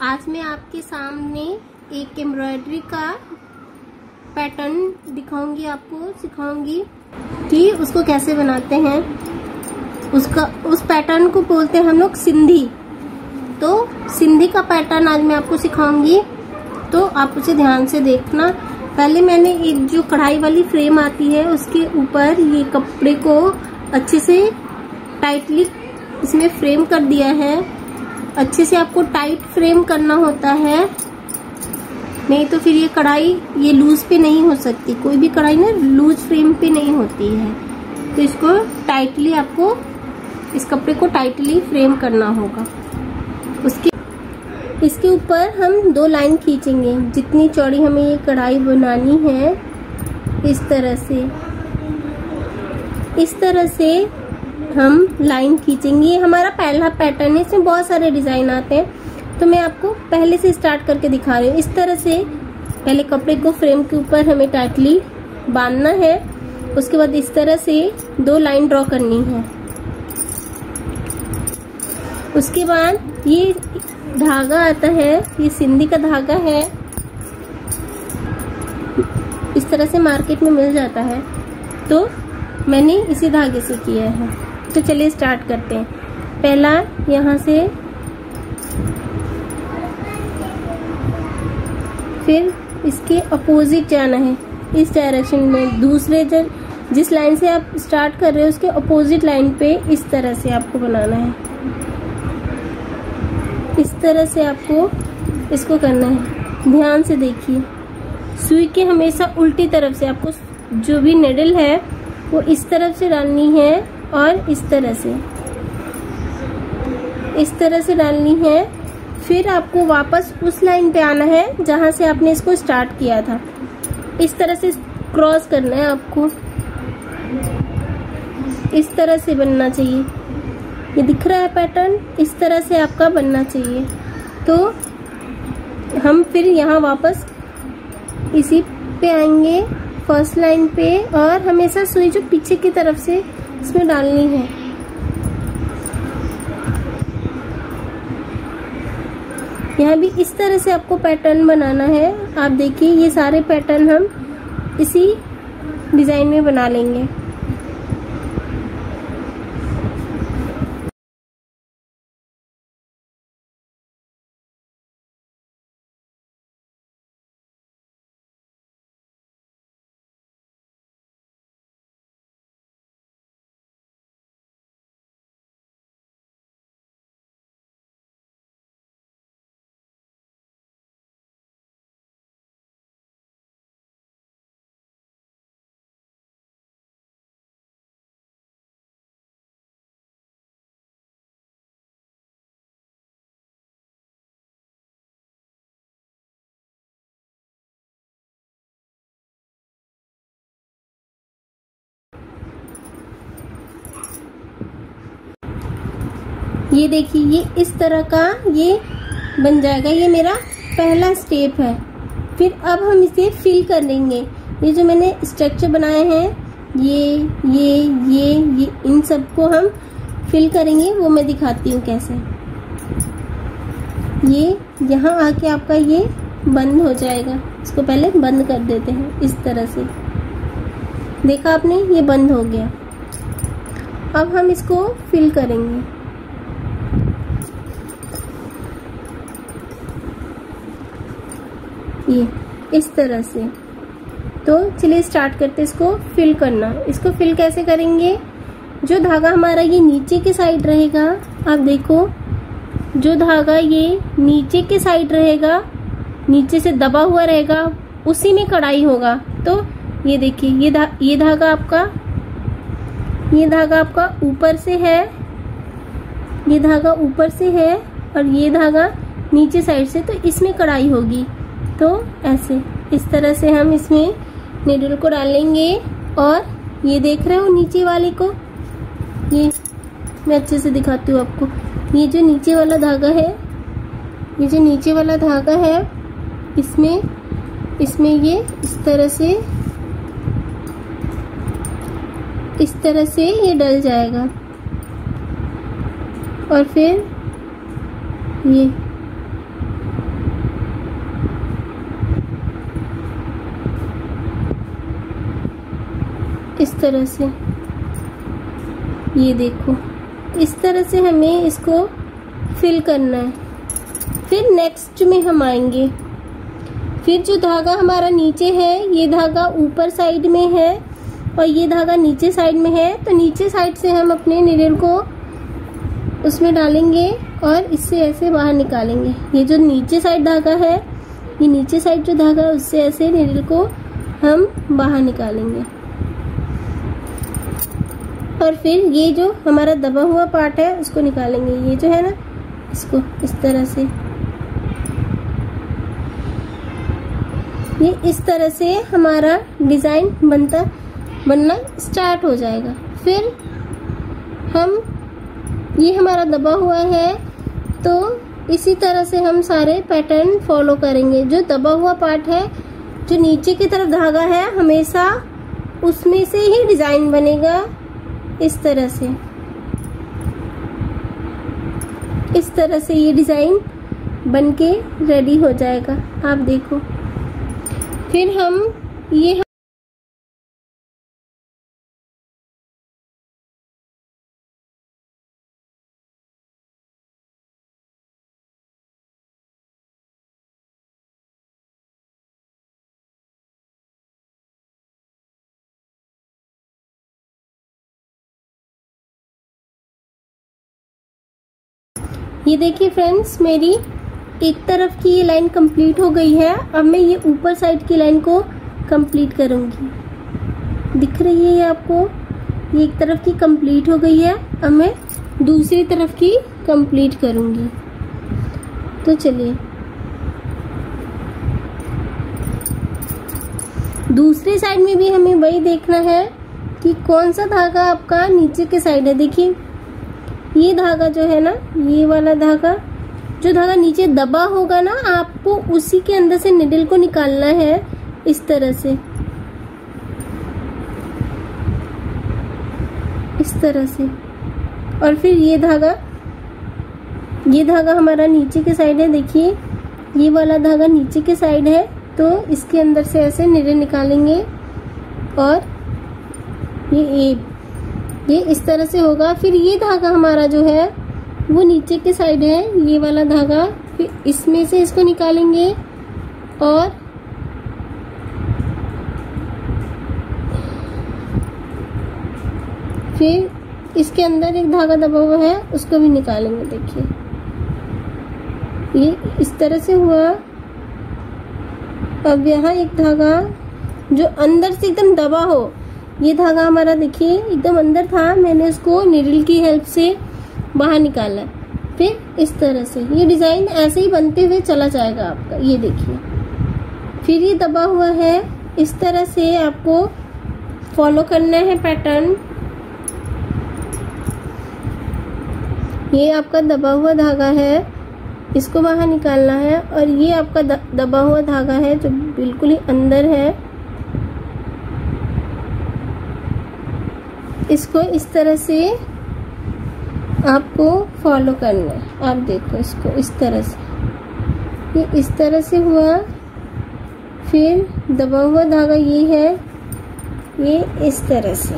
आज मैं आपके सामने एक एम्ब्रॉयडरी का पैटर्न दिखाऊंगी, आपको सिखाऊंगी कि उसको कैसे बनाते हैं। उस पैटर्न को बोलते हैं हम लोग सिंधी। तो सिंधी का पैटर्न आज मैं आपको सिखाऊंगी, तो आप उसे ध्यान से देखना। पहले मैंने एक जो कढ़ाई वाली फ्रेम आती है उसके ऊपर ये कपड़े को अच्छे से टाइटली इसमें फ्रेम कर दिया है। अच्छे से आपको टाइट फ्रेम करना होता है, नहीं तो फिर ये कढ़ाई ये लूज पे नहीं हो सकती। कोई भी कढ़ाई ना लूज फ्रेम पे नहीं होती है। तो इसको टाइटली आपको इस कपड़े को टाइटली फ्रेम करना होगा। इसके ऊपर हम 2 लाइन खींचेंगे। जितनी चौड़ी हमें ये कढ़ाई बनानी है इस तरह से हम लाइन खींचेंगे। ये हमारा पहला पैटर्न है, इसमें बहुत सारे डिजाइन आते हैं, तो मैं आपको पहले से स्टार्ट करके दिखा रही हूँ। इस तरह से पहले कपड़े को फ्रेम के ऊपर हमें टाइटली बांधना है। उसके बाद इस तरह से 2 लाइन ड्रॉ करनी है। उसके बाद ये धागा आता है, ये सिंधी का धागा है, इस तरह से मार्केट में मिल जाता है। तो मैंने इसी धागे से किया है। तो चलिए स्टार्ट करते हैं। पहला यहाँ से, फिर इसके अपोजिट जाना है इस डायरेक्शन में। दूसरे जिस लाइन से आप स्टार्ट कर रहे हो उसके अपोजिट लाइन पे इस तरह से आपको बनाना है। इस तरह से आपको इसको करना है। ध्यान से देखिए, सुई के हमेशा उल्टी तरफ से आपको जो भी नेडल है वो इस तरफ से डालनी है और इस तरह से डालनी है। फिर आपको वापस उस लाइन पे आना है जहां से आपने इसको स्टार्ट किया था। इस तरह से क्रॉस करना है आपको। इस तरह से बनना चाहिए। ये दिख रहा है पैटर्न, इस तरह से आपका बनना चाहिए। तो हम फिर यहाँ वापस इसी पे आएंगे, फर्स्ट लाइन पे, और हमेशा सुई जो पीछे की तरफ से इसमें डालनी है। यहाँ भी इस तरह से आपको पैटर्न बनाना है। आप देखिए ये सारे पैटर्न हम इसी डिजाइन में बना लेंगे। ये देखिए ये इस तरह का ये बन जाएगा। ये मेरा पहला स्टेप है। फिर अब हम इसे फिल कर लेंगे। ये जो मैंने स्ट्रक्चर बनाए हैं ये इन सबको हम फिल करेंगे, वो मैं दिखाती हूँ कैसे। ये यहाँ आके आपका ये बंद हो जाएगा। इसको पहले बंद कर देते हैं इस तरह से। देखा आपने, ये बंद हो गया। अब हम इसको फिल करेंगे ये इस तरह से। तो चलिए स्टार्ट करते हैं इसको फिल करना। इसको फिल कैसे करेंगे? जो धागा हमारा ये नीचे के साइड रहेगा, आप देखो जो धागा ये नीचे के साइड रहेगा, नीचे से दबा हुआ रहेगा, उसी में कढ़ाई होगा। तो ये देखिए ये धागा आपका ऊपर से है, ये धागा ऊपर से है और ये धागा नीचे साइड से, तो इसमें कढ़ाई होगी। तो ऐसे इस तरह से हम इसमें नीडल को डालेंगे। और ये देख रहे हो नीचे वाले को, ये मैं अच्छे से दिखाती हूँ आपको। ये जो नीचे वाला धागा है, इसमें ये इस तरह से ये डल जाएगा। और फिर इस तरह से, ये देखो इस तरह से हमें इसको फिल करना है। फिर नेक्स्ट में हम आएंगे। फिर जो धागा हमारा नीचे है, ये धागा ऊपर साइड में है और ये धागा नीचे साइड में है, तो नीचे साइड से हम अपने नीडल को उसमें डालेंगे और इससे ऐसे बाहर निकालेंगे। ये जो नीचे साइड धागा है, ये नीचे साइड जो धागा है उससे ऐसे नीडल को हम बाहर निकालेंगे। और फिर ये जो हमारा दबा हुआ पार्ट है उसको निकालेंगे। ये जो है ना, इसको इस तरह से, ये इस तरह से हमारा डिजाइन बनना स्टार्ट हो जाएगा। फिर हम, ये हमारा दबा हुआ है, तो इसी तरह से हम सारे पैटर्न फॉलो करेंगे। जो दबा हुआ पार्ट है, जो नीचे की तरफ धागा है, हमेशा उसमें से ही डिजाइन बनेगा। इस तरह से, इस तरह से ये डिजाइन बनके रेडी हो जाएगा। आप देखो, फिर हम ये देखिए फ्रेंड्स, मेरी एक तरफ की ये लाइन कंप्लीट हो गई है। अब मैं ये ऊपर साइड की लाइन को कंप्लीट करूंगी। दिख रही है ये आपको, ये एक तरफ की कंप्लीट हो गई है। अब मैं दूसरी तरफ की कंप्लीट करूंगी। तो चलिए, दूसरी साइड में भी हमें वही देखना है कि कौन सा धागा आपका नीचे के साइड है। देखिए ये धागा जो है ना, ये वाला धागा, जो धागा नीचे दबा होगा ना, आपको उसी के अंदर से निडल को निकालना है इस तरह से, इस तरह से। और फिर ये धागा हमारा नीचे के साइड है। देखिए ये वाला धागा नीचे के साइड है, तो इसके अंदर से ऐसे निडल निकालेंगे और ये इस तरह से होगा। फिर ये धागा हमारा जो है वो नीचे के साइड है, ये वाला धागा, फिर इसमें से इसको निकालेंगे और फिर इसके अंदर एक धागा दबा हुआ है, उसको भी निकालेंगे। देखिए ये इस तरह से हुआ। अब यहाँ एक धागा जो अंदर से एकदम दबा हो, ये धागा हमारा देखिए एकदम अंदर था, मैंने उसको नीडल की हेल्प से बाहर निकाला। फिर इस तरह से ये डिजाइन ऐसे ही बनते हुए चला जाएगा आपका। ये देखिए, फिर ये दबा हुआ है, इस तरह से आपको फॉलो करना है पैटर्न। ये आपका दबा हुआ धागा है, इसको बाहर निकालना है। और ये आपका दबा हुआ धागा है जो बिल्कुल ही अंदर है, इसको इस तरह से आपको फॉलो करना है। आप देखो इसको इस तरह से, ये इस तरह से हुआ। फिर दबा हुआ धागा ये है, ये इस तरह से।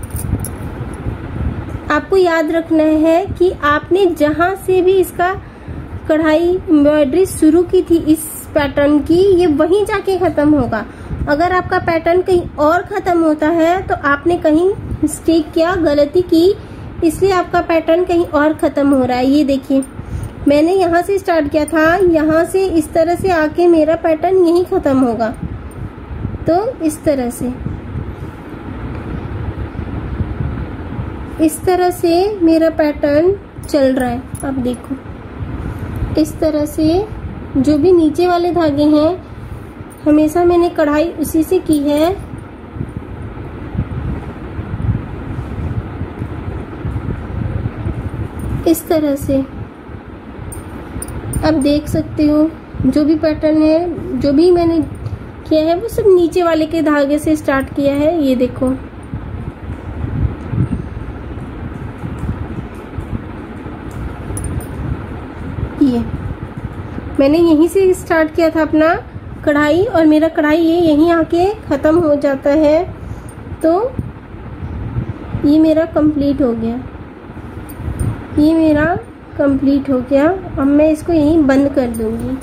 आपको याद रखना है कि आपने जहां से भी इसका कढ़ाई एम्ब्रॉयडरी शुरू की थी इस पैटर्न की, ये वहीं जाके खत्म होगा। अगर आपका पैटर्न कहीं और खत्म होता है तो आपने कहीं मिस्टेक किया, गलती की, इसलिए आपका पैटर्न कहीं और खत्म हो रहा है। ये देखिए, मैंने यहाँ से स्टार्ट किया था, यहाँ से इस तरह से आके मेरा पैटर्न यहीं खत्म होगा। तो इस तरह से मेरा पैटर्न चल रहा है। आप देखो इस तरह से जो भी नीचे वाले धागे हैं, हमेशा मैंने कढ़ाई उसी से की है। इस तरह से आप देख सकते हो, जो भी पैटर्न है, जो भी मैंने किया है, वो सब नीचे वाले के धागे से स्टार्ट किया है। ये देखो, ये मैंने यहीं से स्टार्ट किया था अपना कढ़ाई, और मेरा कढ़ाई ये यहीं आके खत्म हो जाता है। तो ये मेरा कंप्लीट हो गया, ये मेरा कंप्लीट हो गया। अब मैं इसको यहीं बंद कर दूंगी।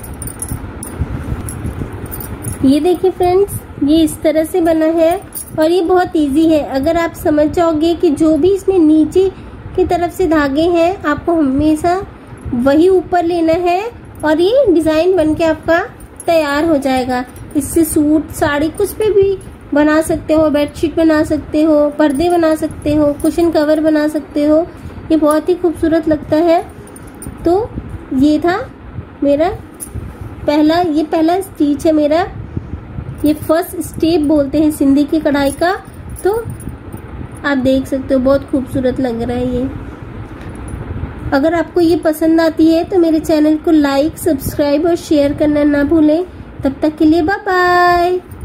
ये देखिए फ्रेंड्स, ये इस तरह से बना है और ये बहुत इजी है। अगर आप समझ जाओगे कि जो भी इसमें नीचे की तरफ से धागे हैं आपको हमेशा वही ऊपर लेना है और ये डिजाइन बनके आपका तैयार हो जाएगा। इससे सूट, साड़ी कुछ पे भी बना सकते हो, बेडशीट बना सकते हो, पर्दे बना सकते हो, कुशन कवर बना सकते हो। ये बहुत ही खूबसूरत लगता है। तो ये था मेरा पहला स्टिच है मेरा। ये फर्स्ट स्टेप बोलते हैं सिंधी की कढ़ाई का। तो आप देख सकते हो बहुत खूबसूरत लग रहा है ये। अगर आपको ये पसंद आती है तो मेरे चैनल को लाइक, सब्सक्राइब और शेयर करना ना भूलें। तब तक के लिए बाय बाय।